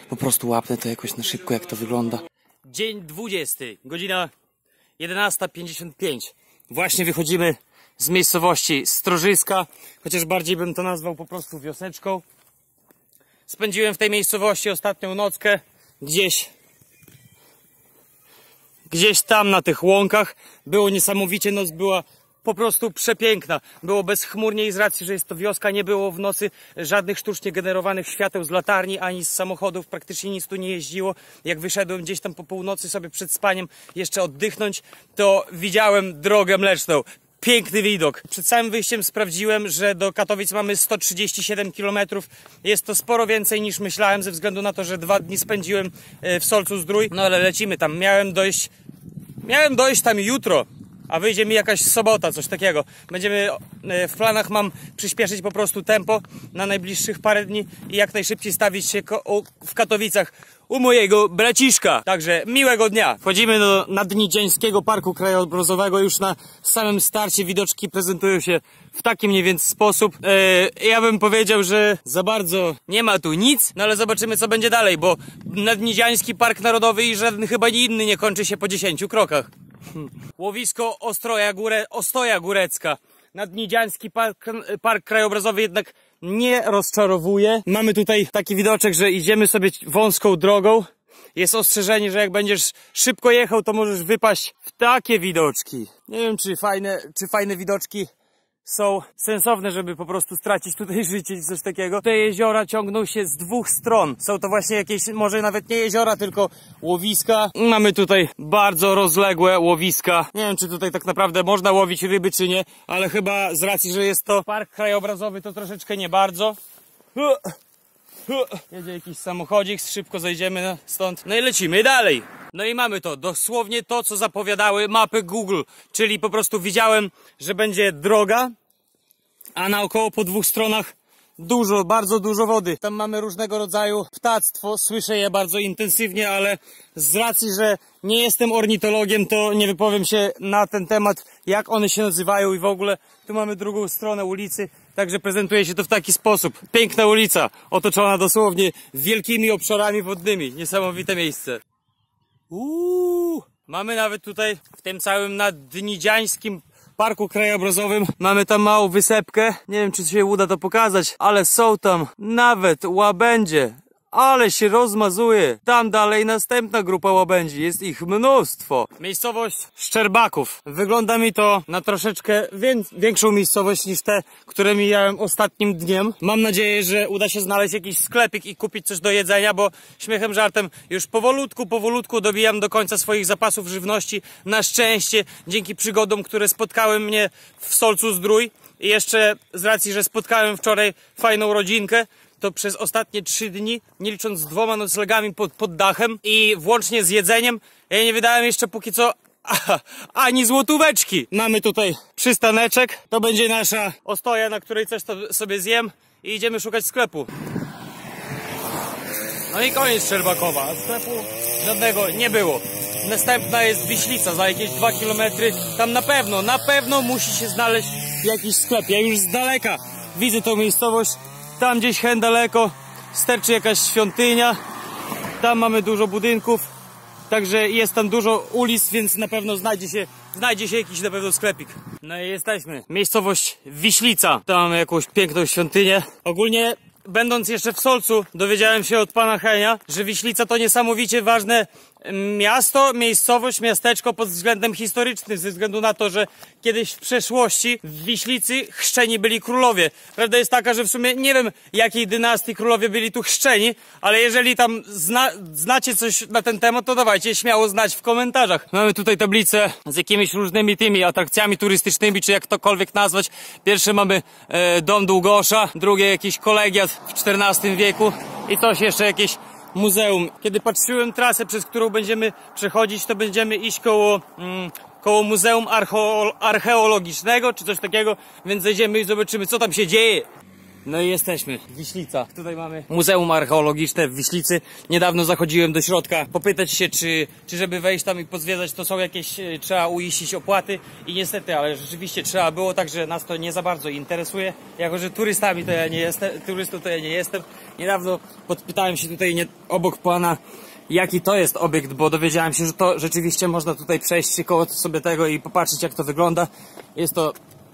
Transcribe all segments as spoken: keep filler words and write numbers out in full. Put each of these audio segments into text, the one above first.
po prostu łapnę to jakoś na szybko, jak to wygląda. Dzień dwudziesty, godzina jedenasta pięćdziesiąt pięć. Właśnie wychodzimy z miejscowości Strożyska, chociaż bardziej bym to nazwał po prostu wioseczką. Spędziłem w tej miejscowości ostatnią nockę, gdzieś, gdzieś tam na tych łąkach. Było niesamowicie, noc była po prostu przepiękna. Było bezchmurnie i z racji, że jest to wioska, nie było w nocy żadnych sztucznie generowanych świateł z latarni, ani z samochodów. Praktycznie nic tu nie jeździło. Jak wyszedłem gdzieś tam po północy sobie przed spaniem jeszcze oddychnąć, to widziałem drogę mleczną. Piękny widok. Przed samym wyjściem sprawdziłem, że do Katowic mamy sto trzydzieści siedem kilometrów. Jest to sporo więcej niż myślałem, ze względu na to, że dwa dni spędziłem w Solcu-Zdrój. No ale lecimy tam. Miałem dojść, miałem dojść tam jutro, a wyjdzie mi jakaś sobota, coś takiego. Będziemy, w planach mam przyspieszyć po prostu tempo na najbliższych parę dni i jak najszybciej stawić się w Katowicach u mojego braciszka. Także miłego dnia. Wchodzimy do Nadnidziańskiego Parku Krajobrazowego. Już na samym starcie widoczki prezentują się w taki mniej więcej sposób. Eee, ja bym powiedział, że za bardzo nie ma tu nic, no ale zobaczymy, co będzie dalej, bo Nadnidziański Park Narodowy i żaden chyba inny nie kończy się po dziesięciu krokach. Łowisko Ostroja Góre, Ostoja Górecka. Nadnidziański Park, Park Krajobrazowy jednak nie rozczarowuje. Mamy tutaj taki widoczek, że idziemy sobie wąską drogą. Jest ostrzeżenie, że jak będziesz szybko jechał, to możesz wypaść w takie widoczki. Nie wiem, czy fajne, czy fajne widoczki są sensowne, żeby po prostu stracić tutaj życie czy coś takiego. Te jeziora ciągną się z dwóch stron. Są to właśnie jakieś, może nawet nie jeziora, tylko łowiska. Mamy tutaj bardzo rozległe łowiska. Nie wiem, czy tutaj tak naprawdę można łowić ryby, czy nie, ale chyba z racji, że jest to park krajobrazowy, to troszeczkę nie bardzo. Jedzie jakiś samochodzik, szybko zejdziemy stąd. No i lecimy dalej. No i mamy to, dosłownie to, co zapowiadały mapy Google, czyli po prostu widziałem, że będzie droga, a naokoło po dwóch stronach dużo, bardzo dużo wody. Tam mamy różnego rodzaju ptactwo, słyszę je bardzo intensywnie, ale z racji, że nie jestem ornitologiem, to nie wypowiem się na ten temat, jak one się nazywają i w ogóle. Tu mamy drugą stronę ulicy, także prezentuje się to w taki sposób. Piękna ulica, otoczona dosłownie wielkimi obszarami wodnymi. Niesamowite miejsce. Uuu, mamy nawet tutaj w tym całym Nadnidziańskim Parku Krajobrazowym, mamy tam małą wysepkę. Nie wiem, czy się uda to pokazać, ale są tam nawet łabędzie. Ale się rozmazuje. Tam dalej następna grupa łabędzi. Jest ich mnóstwo. Miejscowość Szczerbaków. Wygląda mi to na troszeczkę większą miejscowość niż te, które mijałem ostatnim dniem. Mam nadzieję, że uda się znaleźć jakiś sklepik i kupić coś do jedzenia, bo śmiechem, żartem już powolutku, powolutku dobijam do końca swoich zapasów żywności. Na szczęście, dzięki przygodom, które spotkały mnie w Solcu-Zdrój i jeszcze z racji, że spotkałem wczoraj fajną rodzinkę, to przez ostatnie trzy dni, nie licząc z dwoma noclegami pod, pod dachem i włącznie z jedzeniem, ja nie wydałem jeszcze póki co a, ani złotóweczki. Mamy tutaj przystaneczek, to będzie nasza ostoja, na której coś to sobie zjem i idziemy szukać sklepu. No i koniec Szczerbakowa, sklepu żadnego nie było. Następna jest Wiślica, za jakieś dwa kilometry, tam na pewno, na pewno musi się znaleźć jakiś sklep. Ja już z daleka widzę tą miejscowość. Tam gdzieś hen daleko sterczy jakaś świątynia. Tam mamy dużo budynków. Także jest tam dużo ulic, więc na pewno znajdzie się, znajdzie się jakiś na pewno sklepik. No i jesteśmy. Miejscowość Wiślica. Tam mamy jakąś piękną świątynię. Ogólnie, będąc jeszcze w Solcu, dowiedziałem się od pana Henia, że Wiślica to niesamowicie ważne miasto, miejscowość, miasteczko pod względem historycznym, ze względu na to, że kiedyś w przeszłości w Wiślicy chrzczeni byli królowie. Prawda jest taka, że w sumie nie wiem, jakiej dynastii królowie byli tu chrzczeni, ale jeżeli tam zna, znacie coś na ten temat, to dawajcie śmiało znać w komentarzach. Mamy tutaj tablicę z jakimiś różnymi tymi atrakcjami turystycznymi, czy jak tokolwiek nazwać. Pierwsze mamy e, dom Długosza, drugie jakiś kolegiat w czternastym wieku i coś jeszcze jakieś muzeum. Kiedy patrzyłem trasę, przez którą będziemy przechodzić, to będziemy iść koło, mm, koło Muzeum Archeo Archeologicznego, czy coś takiego, więc zejdziemy i zobaczymy, co tam się dzieje. No i jesteśmy, Wiślica. Tutaj mamy Muzeum Archeologiczne w Wiślicy. Niedawno zachodziłem do środka, popytać się, czy, czy żeby wejść tam i pozwiedzać, to są jakieś, trzeba uiścić opłaty. I niestety, ale rzeczywiście trzeba było, także nas to nie za bardzo interesuje. Jako że turystami to ja nie jestem, turystą to ja nie jestem. Niedawno podpytałem się tutaj nie, obok pana, jaki to jest obiekt, bo dowiedziałem się, że to rzeczywiście można tutaj przejść się koło sobie tego i popatrzeć, jak to wygląda. Jest to...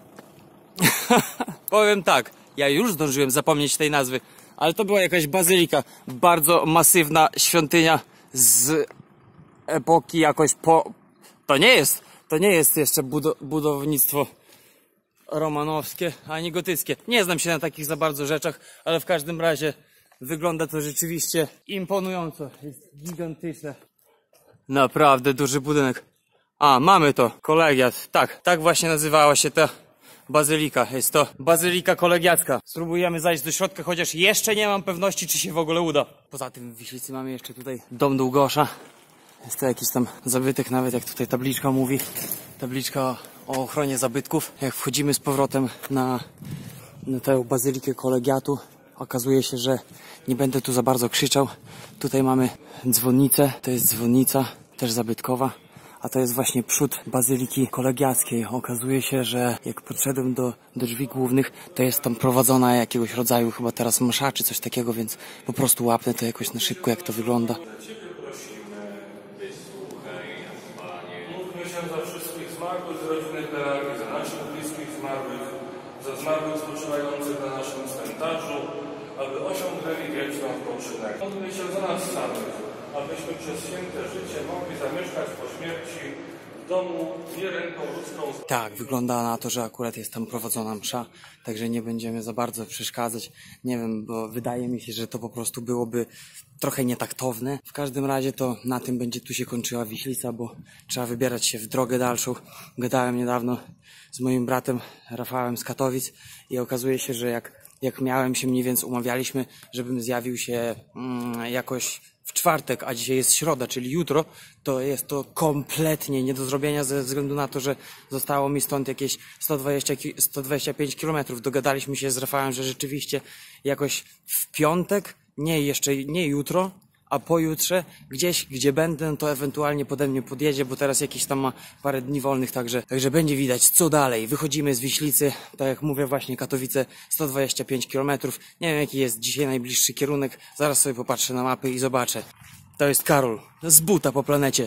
Powiem tak, ja już zdążyłem zapomnieć tej nazwy, ale to była jakaś bazylika, bardzo masywna świątynia z epoki jakoś po... To nie jest, to nie jest jeszcze budo budownictwo romanowskie, ani gotyckie. Nie znam się na takich za bardzo rzeczach, ale w każdym razie wygląda to rzeczywiście imponująco. Jest gigantyczne. Naprawdę duży budynek. A, mamy to. Kolegiat. Tak, tak właśnie nazywała się ta bazylika. Jest to bazylika kolegiacka. Spróbujemy zajść do środka, chociaż jeszcze nie mam pewności, czy się w ogóle uda. Poza tym w Wiślicy mamy jeszcze tutaj dom Długosza. Jest to jakiś tam zabytek, nawet jak tutaj tabliczka mówi. Tabliczka o ochronie zabytków. Jak wchodzimy z powrotem na, na tę bazylikę kolegiatu, okazuje się, że nie będę tu za bardzo krzyczał. Tutaj mamy dzwonnicę. To jest dzwonnica, też zabytkowa. A to jest właśnie przód bazyliki kolegiackiej. Okazuje się, że jak podszedłem do, do drzwi głównych, to jest tam prowadzona jakiegoś rodzaju chyba teraz msza czy coś takiego, więc po prostu łapnę to jakoś na szybko, jak to wygląda. Módlmy się za wszystkich zmarłych z rodziny Peragi, za naszych bliskich zmarłych, za zmarłych spoczywających na naszym cmentarzu, aby osiągnęli wieczny odpoczynek. Módlmy się za nas samych, abyśmy przez święte życie mogli zamieszkać po śmierci w domu nie ręką ludzką. Tak, wygląda na to, że akurat jest tam prowadzona msza, także nie będziemy za bardzo przeszkadzać. Nie wiem, bo wydaje mi się, że to po prostu byłoby trochę nietaktowne. W każdym razie to na tym będzie tu się kończyła Wiślica, bo trzeba wybierać się w drogę dalszą. Gadałem niedawno z moim bratem Rafałem z Katowic i okazuje się, że jak, jak miałem się mniej więcej, umawialiśmy, żebym zjawił się mm, jakoś w czwartek, a dzisiaj jest środa, czyli jutro, to jest to kompletnie nie do zrobienia ze względu na to, że zostało mi stąd jakieś sto dwadzieścia, sto dwadzieścia pięć kilometrów. Dogadaliśmy się z Rafałem, że rzeczywiście jakoś w piątek, nie jeszcze, nie jutro, a pojutrze, gdzieś, gdzie będę, to ewentualnie pode mnie podjedzie, bo teraz jakiś tam ma parę dni wolnych, także, także będzie widać, co dalej. Wychodzimy z Wiślicy, tak jak mówię, właśnie Katowice, sto dwadzieścia pięć kilometrów. Nie wiem, jaki jest dzisiaj najbliższy kierunek, zaraz sobie popatrzę na mapy i zobaczę. To jest Karol, z buta po planecie.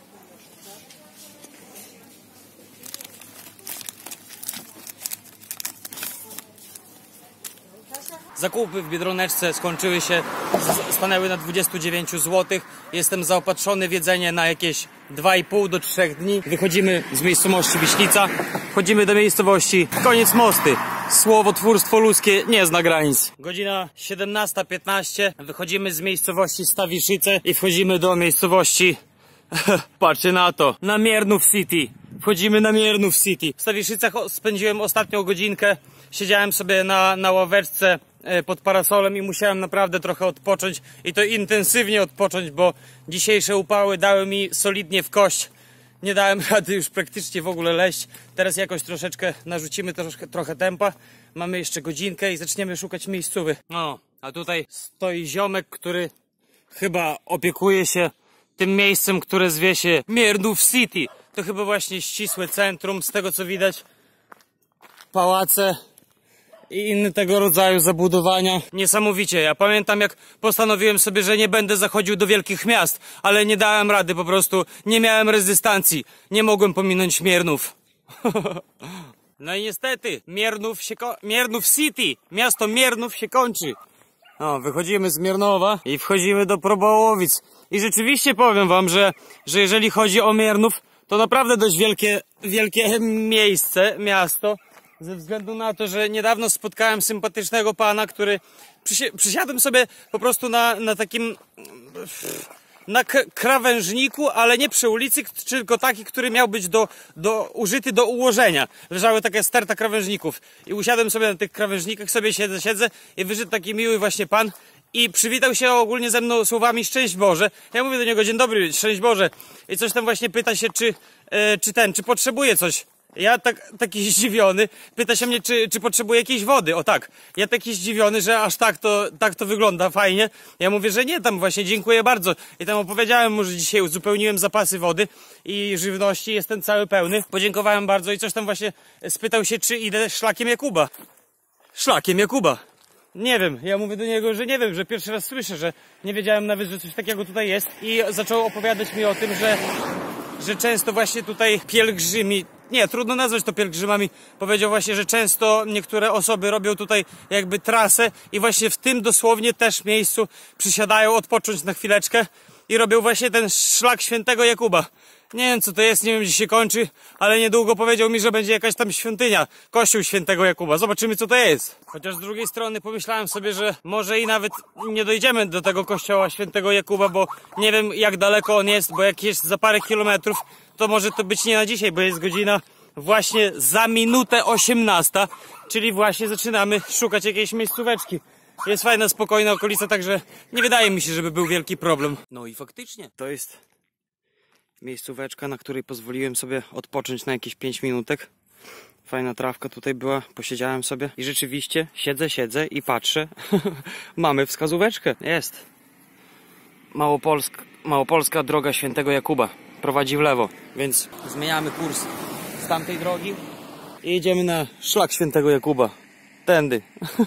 Zakupy w Biedroneczce skończyły się, stanęły na dwudziestu dziewięciu złotych. Jestem zaopatrzony w jedzenie na jakieś dwa i pół do trzech dni. Wychodzimy z miejscowości Wiślica, wchodzimy do miejscowości Koniec Mosty. Słowotwórstwo ludzkie nie zna granic. Godzina siedemnasta piętnaście. Wychodzimy z miejscowości Stawiszyce i wchodzimy do miejscowości... Patrzcie na to, na Miernów City. Wchodzimy na Miernów City. W Stawiszycach spędziłem ostatnią godzinkę. Siedziałem sobie na, na ławeczce pod parasolem i musiałem naprawdę trochę odpocząć. I to intensywnie odpocząć, bo dzisiejsze upały dały mi solidnie w kość. Nie dałem rady już praktycznie w ogóle leść. Teraz jakoś troszeczkę narzucimy troszkę, trochę tempa. Mamy jeszcze godzinkę i zaczniemy szukać miejscówy. No, a tutaj stoi ziomek, który chyba opiekuje się tym miejscem, które zwie się Miernów City. To chyba właśnie ścisłe centrum, z tego co widać. Pałace i inne tego rodzaju zabudowania. Niesamowicie. Ja pamiętam, jak postanowiłem sobie, że nie będę zachodził do wielkich miast, ale nie dałem rady, po prostu nie miałem rezystancji. Nie mogłem pominąć Miernów. No i niestety, Miernów, się Miernów City, miasto Miernów się kończy. No, wychodzimy z Miernowa i wchodzimy do Probołowic. I rzeczywiście powiem wam, że, że jeżeli chodzi o Miernów, to naprawdę dość wielkie, wielkie miejsce, miasto. Ze względu na to, że niedawno spotkałem sympatycznego pana, który przysi przysiadłem sobie po prostu na, na takim na krawężniku, ale nie przy ulicy, tylko taki, który miał być do, do, użyty do ułożenia. Leżały takie sterta krawężników i usiadłem sobie na tych krawężnikach, sobie siedzę, siedzę i wyszedł taki miły właśnie pan i przywitał się ogólnie ze mną słowami szczęść Boże. Ja mówię do niego dzień dobry, szczęść Boże i coś tam właśnie pyta się, czy, e, czy ten, czy potrzebuje coś. Ja tak, taki zdziwiony, pyta się mnie, czy, czy potrzebuję jakiejś wody. O tak, ja taki zdziwiony, że aż tak to, tak to wygląda fajnie. Ja mówię, że nie, tam właśnie dziękuję bardzo. I tam opowiedziałem mu, że dzisiaj uzupełniłem zapasy wody i żywności, jestem cały pełny. Podziękowałem bardzo i coś tam właśnie spytał się, czy idę szlakiem Jakuba. Szlakiem Jakuba. Nie wiem, ja mówię do niego, że nie wiem, że pierwszy raz słyszę, że nie wiedziałem nawet, że coś takiego tutaj jest. I zaczął opowiadać mi o tym, że, że często właśnie tutaj pielgrzymi, nie, trudno nazwać to pielgrzymami, powiedział właśnie, że często niektóre osoby robią tutaj jakby trasę i właśnie w tym dosłownie też miejscu przysiadają odpocząć na chwileczkę i robią właśnie ten szlak świętego Jakuba. Nie wiem co to jest, nie wiem gdzie się kończy, ale niedługo powiedział mi, że będzie jakaś tam świątynia, kościół świętego Jakuba. Zobaczymy co to jest. Chociaż z drugiej strony pomyślałem sobie, że może i nawet nie dojdziemy do tego kościoła świętego Jakuba, bo nie wiem jak daleko on jest, bo jak jest za parę kilometrów, to może to być nie na dzisiaj, bo jest godzina właśnie za minutę osiemnasta, czyli właśnie zaczynamy szukać jakiejś miejscóweczki. Jest fajna, spokojna okolica, także nie wydaje mi się, żeby był wielki problem. No i faktycznie, to jest miejscóweczka, na której pozwoliłem sobie odpocząć na jakieś pięć minutek. Fajna trawka tutaj była, posiedziałem sobie i rzeczywiście siedzę, siedzę i patrzę. Mamy wskazóweczkę, jest. Małopolska, Małopolska droga świętego Jakuba prowadzi w lewo, więc zmieniamy kurs z tamtej drogi i idziemy na szlak świętego Jakuba. Tędy.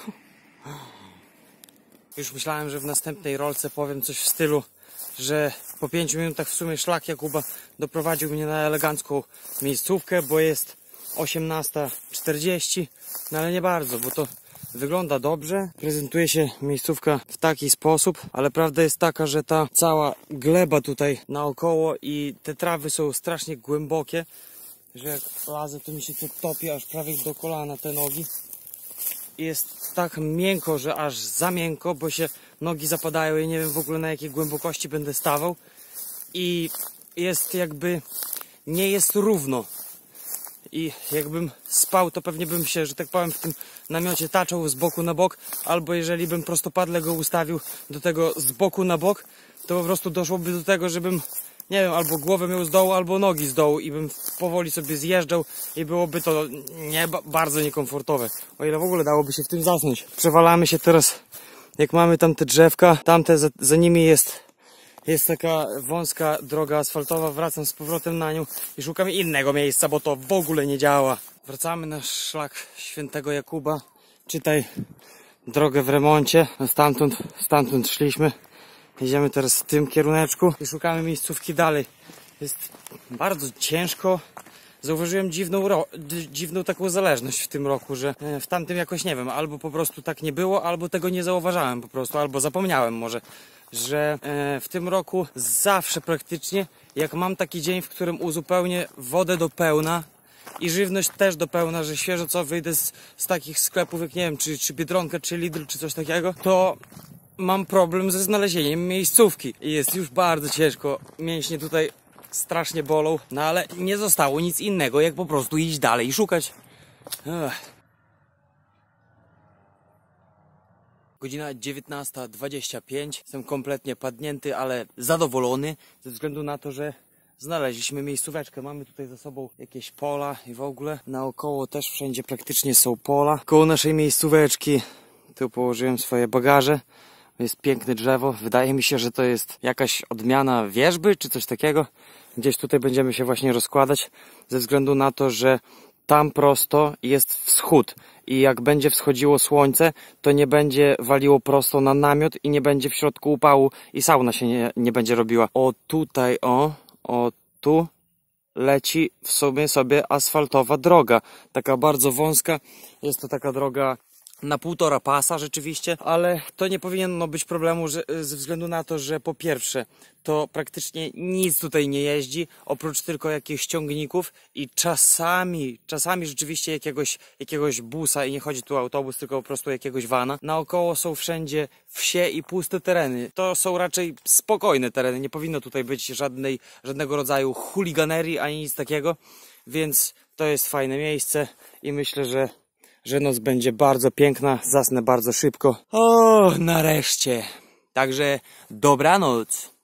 Już myślałem, że w następnej rolce powiem coś w stylu, że po pięciu minutach w sumie szlak Jakuba doprowadził mnie na elegancką miejscówkę, bo jest osiemnasta czterdzieści, no ale nie bardzo, bo to wygląda dobrze, prezentuje się miejscówka w taki sposób, ale prawda jest taka, że ta cała gleba tutaj naokoło i te trawy są strasznie głębokie, że jak lazę to mi się to topi aż prawie do kolana te nogi. Jest tak miękko, że aż za miękko, bo się nogi zapadają i nie wiem w ogóle na jakiej głębokości będę stawał. I jest jakby, nie jest równo. I jakbym spał, to pewnie bym się, że tak powiem, w tym namiocie taczał z boku na bok, albo jeżeli bym prostopadle go ustawił do tego z boku na bok, to po prostu doszłoby do tego, żebym, nie wiem, albo głowę miał z dołu, albo nogi z dołu i bym powoli sobie zjeżdżał i byłoby to nie, bardzo niekomfortowe. O ile w ogóle dałoby się w tym zasnąć. Przewalamy się teraz, jak mamy tam te drzewka, tamte za, za nimi jest, jest taka wąska droga asfaltowa, wracam z powrotem na nią i szukam innego miejsca, bo to w ogóle nie działa. Wracamy na szlak świętego Jakuba, czytaj drogę w remoncie, stamtąd, stamtąd szliśmy. Idziemy teraz w tym kieruneczku i szukamy miejscówki dalej. Jest bardzo ciężko. Zauważyłem dziwną, ro dziwną taką zależność w tym roku, że w tamtym jakoś nie wiem, albo po prostu tak nie było, albo tego nie zauważałem po prostu, albo zapomniałem może, że w tym roku zawsze praktycznie, jak mam taki dzień, w którym uzupełnię wodę do pełna i żywność też do pełna, że świeżo co wyjdę z, z takich sklepów jak nie wiem, czy, czy Biedronka, czy Lidl, czy coś takiego, to mam problem ze znalezieniem miejscówki i jest już bardzo ciężko. Mięśnie tutaj strasznie bolą, no ale nie zostało nic innego, jak po prostu iść dalej i szukać. Ech. Godzina dziewiętnasta dwadzieścia pięć. Jestem kompletnie padnięty, ale zadowolony ze względu na to, że znaleźliśmy miejscóweczkę. Mamy tutaj za sobą jakieś pola i w ogóle naokoło też wszędzie praktycznie są pola. Koło naszej miejscóweczki tu położyłem swoje bagaże. Jest piękne drzewo. Wydaje mi się, że to jest jakaś odmiana wierzby czy coś takiego. Gdzieś tutaj będziemy się właśnie rozkładać ze względu na to, że tam prosto jest wschód i jak będzie wschodziło słońce, to nie będzie waliło prosto na namiot i nie będzie w środku upału i sauna się nie, nie będzie robiła. O tutaj, o, o tu leci w sumie sobie asfaltowa droga. Taka bardzo wąska. Jest to taka droga na półtora pasa rzeczywiście, ale to nie powinno być problemu że, ze względu na to, że po pierwsze to praktycznie nic tutaj nie jeździ, oprócz tylko jakichś ciągników i czasami, czasami rzeczywiście jakiegoś, jakiegoś busa i nie chodzi tu o autobus, tylko po prostu jakiegoś vana. Naokoło są wszędzie wsie i puste tereny. To są raczej spokojne tereny, nie powinno tutaj być żadnej, żadnego rodzaju chuliganerii ani nic takiego, więc to jest fajne miejsce i myślę, że że noc będzie bardzo piękna, zasnę bardzo szybko. O, nareszcie. Także dobranoc.